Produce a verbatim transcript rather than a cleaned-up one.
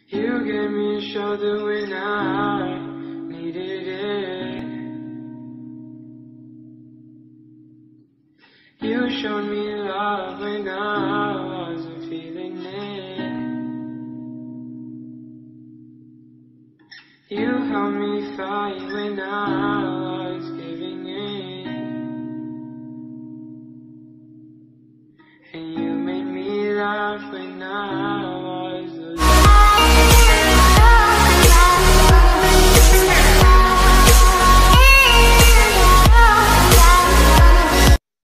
You gave me a shoulder when I needed it. You showed me love when I wasn't feeling it. You helped me fight when I